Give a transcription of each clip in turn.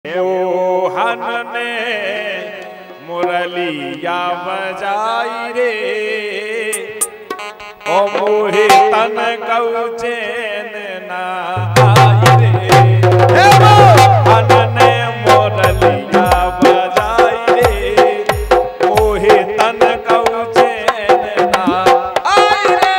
मोहन ने मुरलिया बजाई रे ओ मोहे तन कऊ चैन ना आई रे मोहन ने मुरलिया बजाई रे मोहे तन कऊ चैन ना आई रे।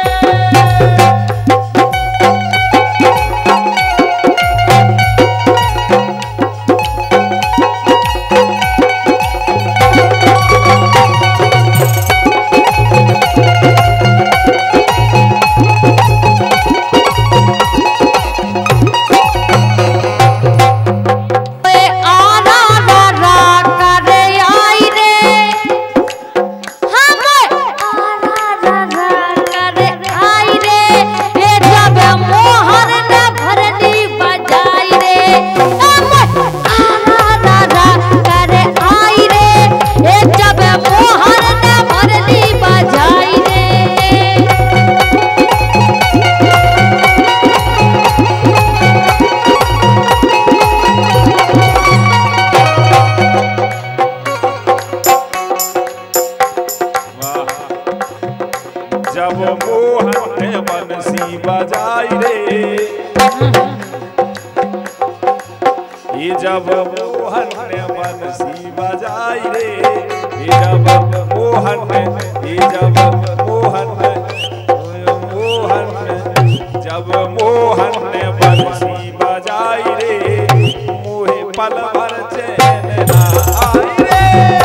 जब मोहन ने बंसी बजाई रे ये जब मोहन ने बंसी बजाई रे ये जब मोहन ने ये जब मोहन ने जब मोहन ने बंसी बजाई रे मोहे पल भर चैन ना आई रे।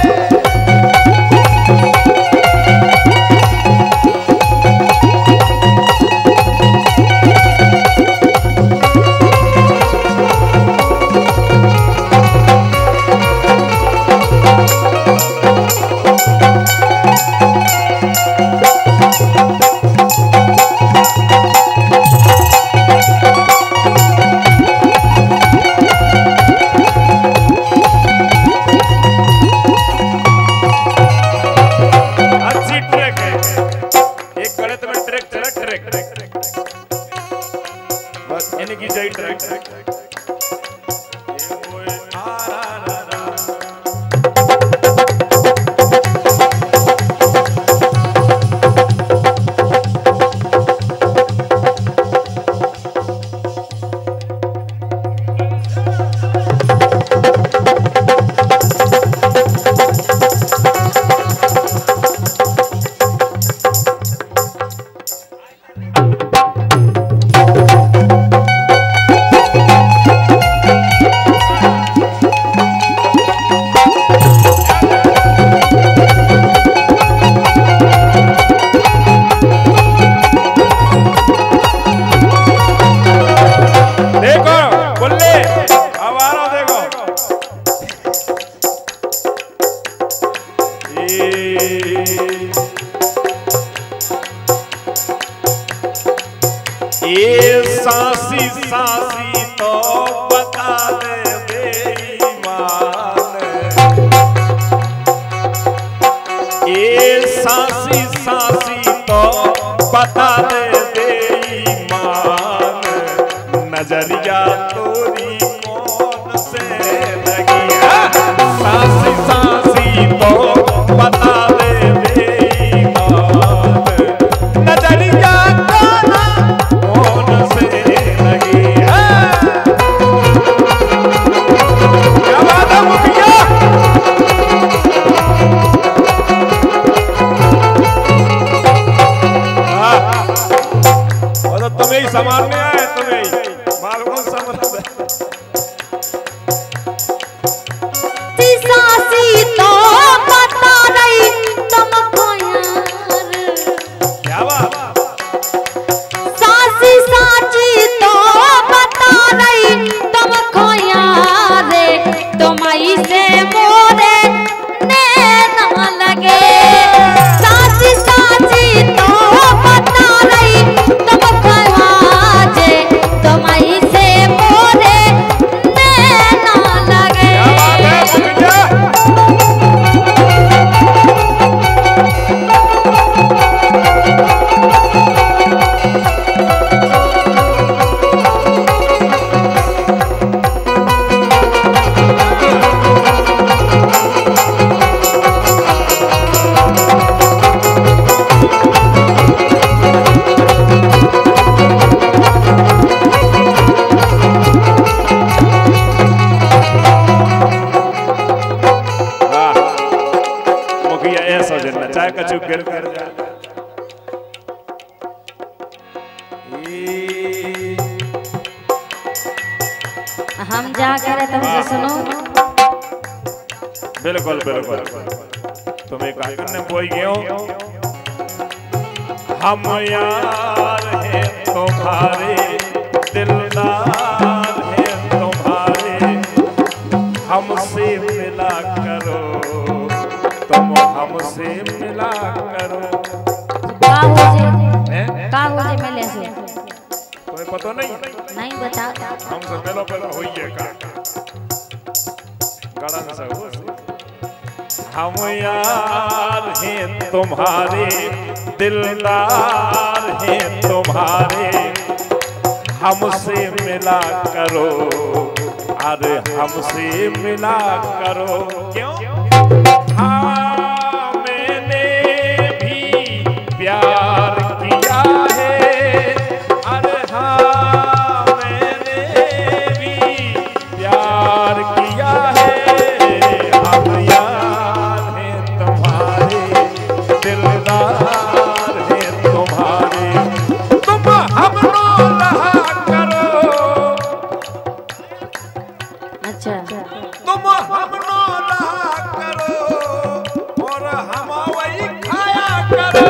बस इनकी जय ट्रैक ये सांसी सांसी तो बता दे बेईमान ये सांसी सांसी तो बता दे बेईमान नजरिया तोरी कौन से लगी है सांसी सांसी तो बता दे बेईमान नजरिया तुम्हें ही संभालने आए तुम्हें ही मालूम समझ सासी तो बता रही तुमको यार क्या बात सासी साची तो बता रही तुमको यार तुम्हारी से मोरे नैना लगे सासी साची तो बता रही तुमको तुम्हारी से मोरे नैना लगे। कछु गिर कर जा। हम जा करे तुमसे सुनो। बिल्कुल बिल्कुल तुम्हें क्या करने बोल गए हो। हम यार हैं तुम्हारे दिलदार हैं तुम्हारे हमसे मिला करो तुम हमसे मिला करो। का हो जे मिले से तुम्हें पता नहीं बता। हमसे मिलो पहले हुई है का गड़न से हो। हम यार हैं तुम्हारे दिलदार हैं तुम्हारे हमसे मिला करो अरे हमसे मिला करो। क्यों? हाँ मैंने भी प्यार किया है अरे हाँ मैंने भी प्यार किया है। हम यार हैं तुम्हारे दिलदार हैं तुम्हारे तुम हमको रहा करो। अच्छा तुम हमको रहा करो और हम वही खाया करो।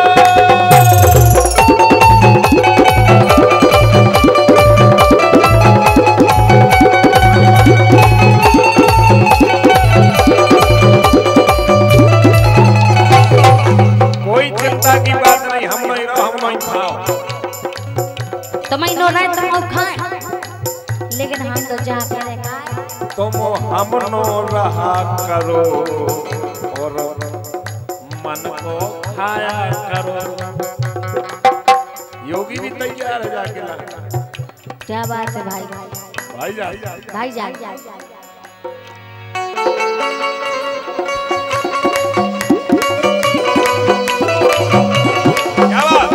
कोई चिंता की बात नहीं हम नहीं रहो हम नहीं खाओ। तुम नो रहे तुम खाए लेकिन हम तो जा करे खाए। तुम हमनो रहा करो और मन को खाया करो। योगी भी तैयार है जाके ला। क्या बात है भाई भाई जा भाई जा। क्या बात।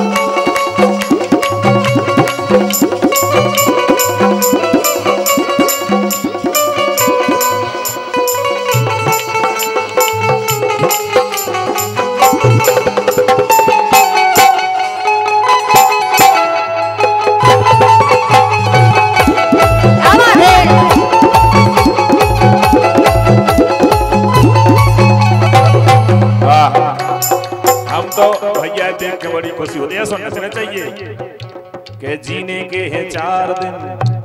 भैया देख के बड़ी खुशी होती है। सुनना चाहिए कि जीने के हैं 4 दिन।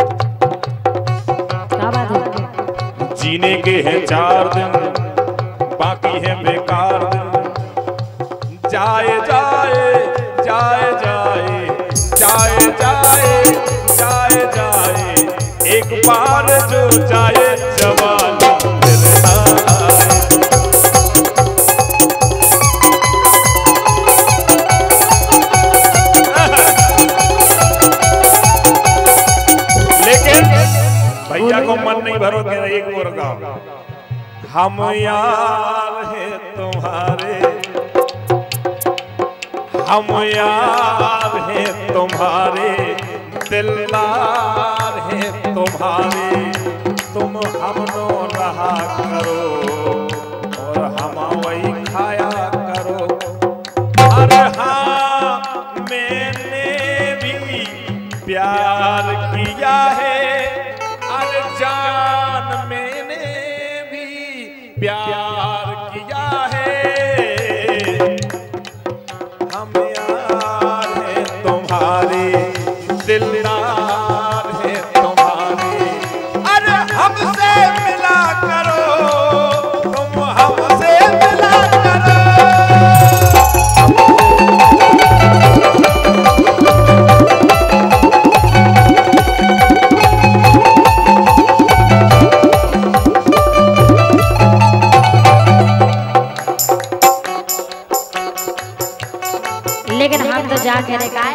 क्या बात है? जीने के हैं 4 दिन बाकी है बेकार दिन। जाए जाए जाए जाए जाए जाए जाए जाए एक बार जो जाए जवानी फिर आए। भैया को मन नहीं भरो के एक और गाओ। हम यार हैं तुम्हारे हम यार हैं तुम्हारे दिलदार हैं तुम्हारे तुम हमनो रहा करो और हम वही खाया करो। अरे हाँ मैंने भी प्यार किया है अरे जान मैंने भी प्यार किया है। हम यार हैं तुम्हारे दिलदार हैं तुम्हारे अरे हमसे मिला करो तुम हमसे मिला करो। लेकिन हम तो जा के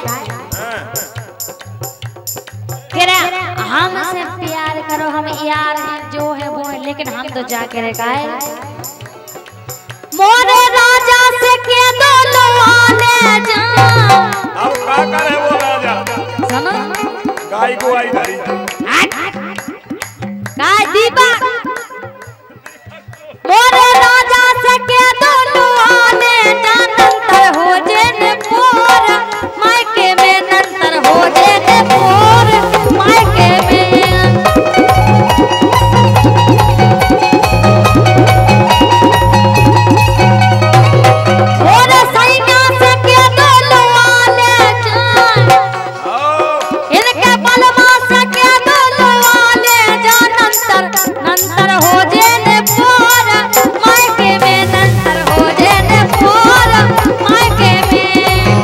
हमसे प्यार करो हम यार हैं जो है वो है। लेकिन हम तो जा के मोरे राजा से के दो लवाने जा। अब क्या करे वो राजा सुनो गाय को आई धरी गाय दीपा मोरे राजा से के दो लवाने जान मायके में नंतर हो जेने मोर मायके में और सैया से के डोलवा ले जान इनके बलवा से के डोलवा ले जान नंतर हो जेने मोर मायके में नंतर हो जेने मोर मायके में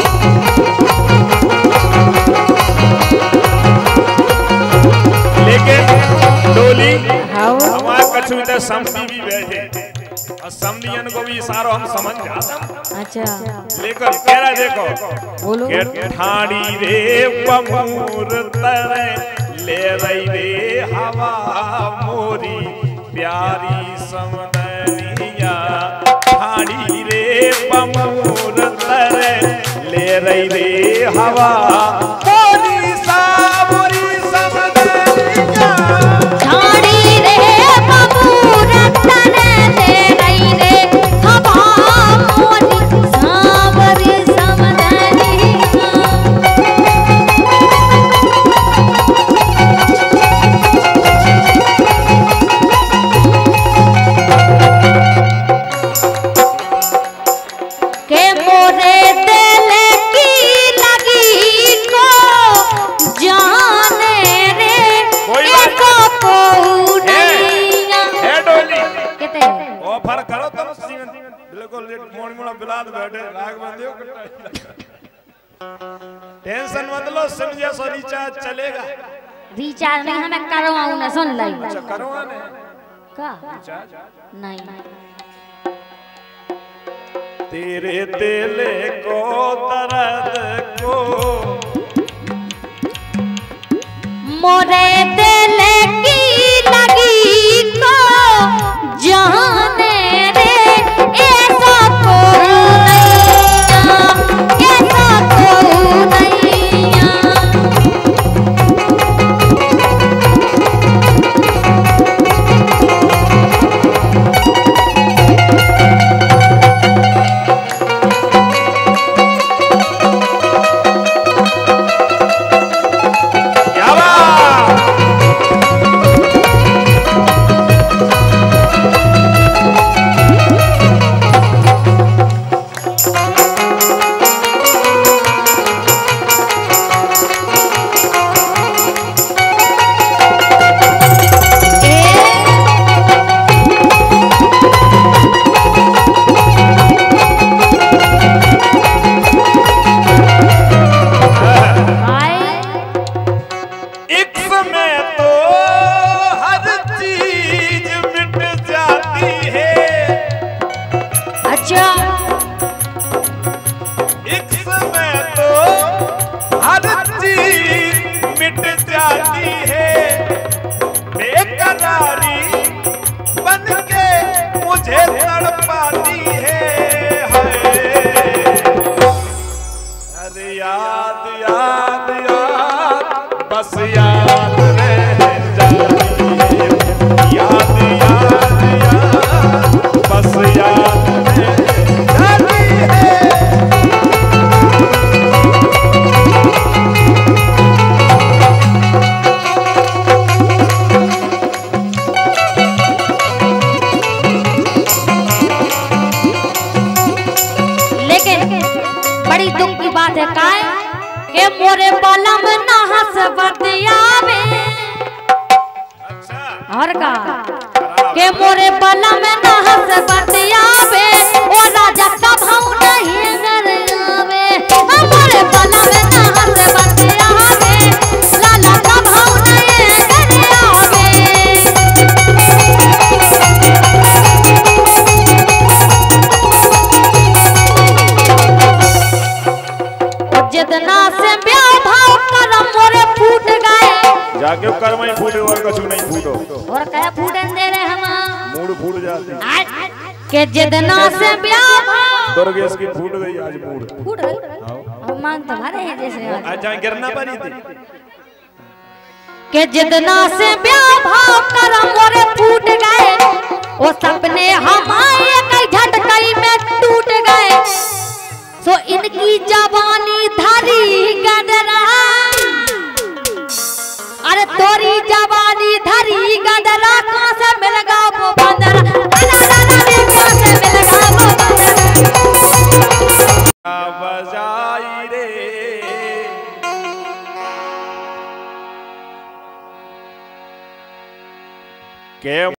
लेकिन डोली हमारे कछु इधर समधी भी बैठे और समधियन को भी इशारों हम समझ जाते। अच्छा लेकिन कह रहा देखो बोलो के ठाड़ी रे पमूर तरे ले रही रे हवा मोरी प्यारी समदनिया ठाड़ी रे पमूर तरे ले रही रे हवा मोरी सावरी समदनिया झाड़ी रे बबूर तने ले रही रे हवा मोरी सावरी समदनिया के मोरे दिल की लगी को जाने रे एको को नैया है डोली कहते ऑफर करो तुम बिल्कुल मोड़ मोड़ बिलाद बैठे राग बंदियो टेंशन मत लो सिम जैसा रिचार्ज चलेगा। रिचार्ज नहीं हमें करवाऊं ना सुन लाई अच्छा करवा ने का रिचार्ज नहीं तेरे दिल को दर्द को मोरे दिल की लगी को जाने रे ऐसा कोई नैया ऐसा कोई नैया क्या बात इक्स में तो हर चीज मिट जाती है। अच्छा इक्स में तो हर चीज मिट जाती है। बेकरारी बन के मुझे तड़पाती है। अरे याद याद याद बस याद रह जाती है। याद याद याद बस याद रह जाती है। लेकिन बड़ी दुख की बात है काय के मोरे बलम ना हंस बतियावे अच्छा और का के मोरे बलम ना हंस बतियावे ओ राजा का भाव नहीं डरावे मोरे बलम ना हंस बतियावे लाला का भाव नहीं डरावे जितना से ब्याह भाव करम मोरे फूट गए जाके कर मैं फूटे और कछु नहीं फूटो और कहे फूटन दे रहे हम मूड फूट जाती के जितना से ब्याह भाव दुर्गेश की फूट गई आज मूड फूट गई अब मान तो भरे हैं जैसे आज जहाँ गिरना पड़ी थी के जितना से ब्याह भाव करम मोरे फूट गए वो सपने हमारे कई झटकई में टूट गए सो इनकी जवानी धर के